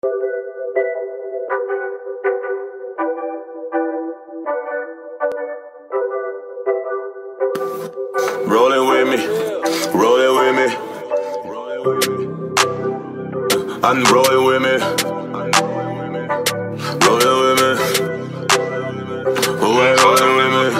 Rolling with me, rolling with me. I'm rolling with me, rolling with me. Who ain't rolling with me?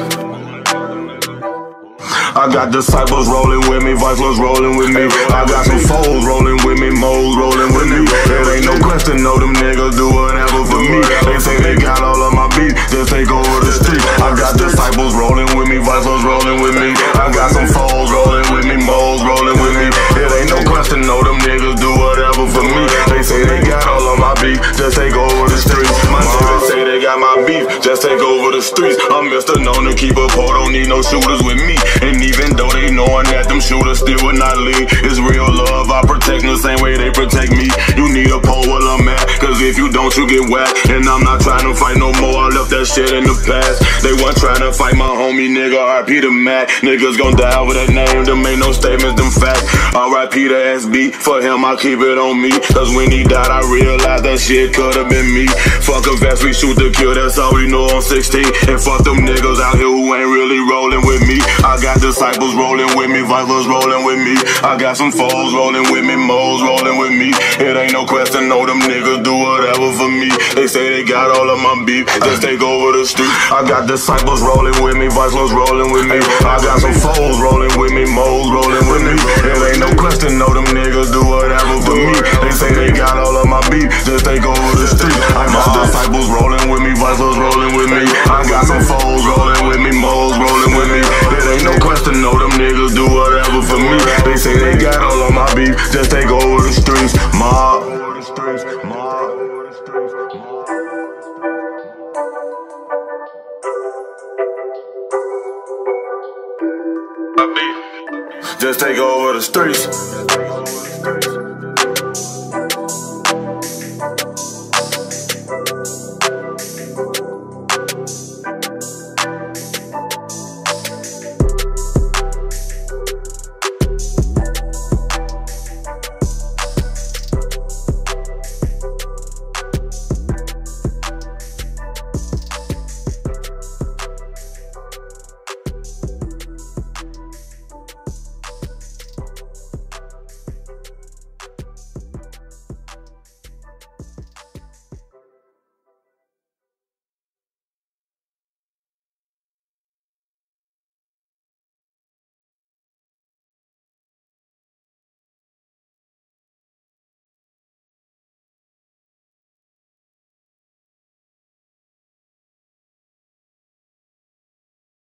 I got disciples rolling with me, Viceless rolling with me. I got some foes rolling with me, moles rolling with me. There ain't no question, no, them niggas do whatever for me. They say they got all of my beats, just take over the street. I got disciples rolling with me, Viceless rolling with me. I got some foes rolling with me, moles rolling with me. It ain't no question, no, them niggas do whatever for me. They say they got all of my beats, just take over the streets. My niggas say they got my beef, just take over the streets. I'm Mr. Known to keep a pole, don't need no shooters with me. And even though they knowin' that them shooters still would not leave, it's real love, I protect them the same way they protect me. You need a pole while I'm at, cause if you don't you get whacked. And I'm not trying to fight no more, I left that shit in the past. They weren't trying to fight my homie, nigga, RP the Mac. Niggas gon' die over that name, them ain't no statements, them facts. RIP the SB, for him I keep it on me. Cause when he died I realized that shit could've been me. Fuck a vest, we shoot to kill, that's all we know on 16. And fuck them niggas out here who ain't really rolling with me. I got disciples rolling with me, Viceless rolling with me. I got some foes rolling with me, moles rolling with me. It ain't no question, no, them niggas do whatever for me. They say they got all of my beef, just take over the street. I got disciples rolling with me, Viceless rolling with me. I got some foes rolling with me, moles rolling with me. It ain't no question, no, them niggas do whatever for me. They say they got all of my beef, just take over the street. I got disciples rolling with me, Viceless rolling with me. I got some foes rolling with me, moles rolling with me. It ain't no question, no, them niggas do whatever for me. They say they got all of my beef, just take over the streets. Mob. Just take over the streets.